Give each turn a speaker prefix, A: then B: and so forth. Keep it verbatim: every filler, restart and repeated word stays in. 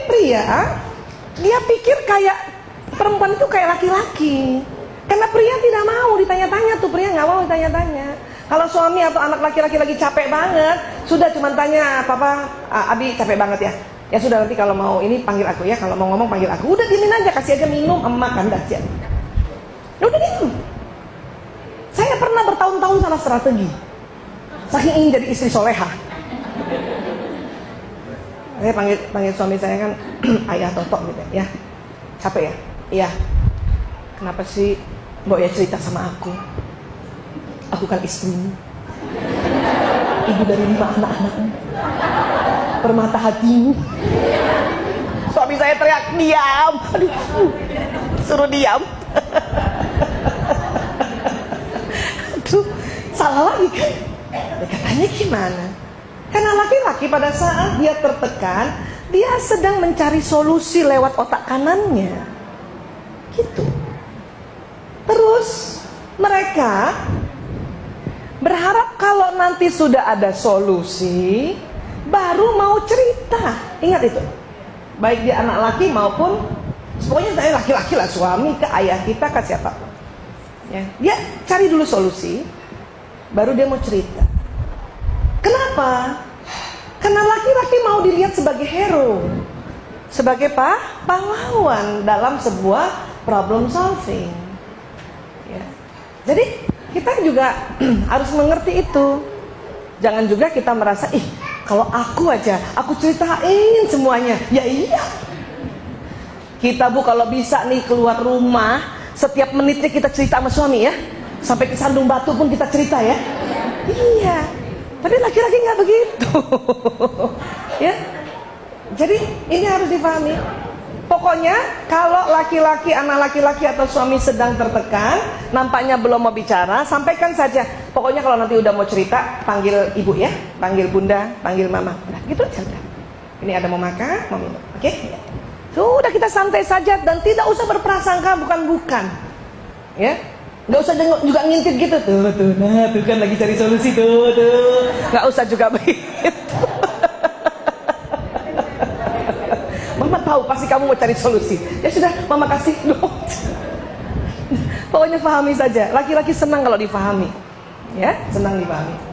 A: pria, dia pikir kayak perempuan itu kayak laki-laki. Karena pria tidak mau ditanya-tanya tuh, pria nggak mau ditanya-tanya. Kalau suami atau anak laki-laki lagi capek banget, sudah cuma tanya, papa, Abi capek banget ya. Ya sudah, nanti kalau mau ini panggil aku ya, kalau mau ngomong panggil aku. Udah diemin aja, kasih aja minum, makan dah siap. Udah diam. Saya pernah bertahun-tahun salah strategi, saking ingin jadi istri soleha. Saya panggil panggil suami saya kan ayah Toto gitu ya. Capek ya? Iya. Kenapa sih Mbok ya cerita sama aku? Aku kan istrimu, ibu dari lima anak-anakmu, permata hatimu. Suami saya teriak, diam. Aduh, suruh diam. Aduh, salah lagi kan? Ya, katanya gimana? Karena laki-laki pada saat dia tertekan, dia sedang mencari solusi lewat otak kanannya. Gitu. Terus mereka berharap kalau nanti sudah ada solusi, baru mau cerita. Ingat itu. Baik dia anak laki maupun, pokoknya saya laki-laki lah, suami ke ayah kita ke siapapun. Ya, dia cari dulu solusi, baru dia mau cerita. Kenapa? Karena laki-laki mau dilihat sebagai hero, sebagai apa? Pahlawan dalam sebuah problem solving. Ya. Jadi kita juga harus mengerti itu. Jangan juga kita merasa, ih kalau aku aja, aku ceritain semuanya. Ya iya. Kita Bu kalau bisa nih keluar rumah, setiap menitnya kita cerita sama suami ya. Sampai ke Sandung Batu pun kita cerita ya. Iya. Tapi laki-laki nggak begitu. Ya. Jadi ini harus dipahami. Pokoknya kalau laki-laki, anak laki-laki atau suami sedang tertekan, nampaknya belum mau bicara, sampaikan saja. Pokoknya kalau nanti udah mau cerita, panggil ibu ya, panggil bunda, panggil mama. Nah, gitu aja udah. Ini ada mau makan, mau minum. Oke? Okay? Sudah kita santai saja dan tidak usah berprasangka bukan-bukan. Ya? Nggak usah juga ngintip gitu tuh, tuh, nah tuh kan lagi cari solusi tuh, tuh. Nggak usah juga begitu. Mama tahu pasti kamu mau cari solusi. Ya sudah, mama kasih dong. Pokoknya pahami saja. Laki-laki senang kalau difahami, ya, senang dipahami.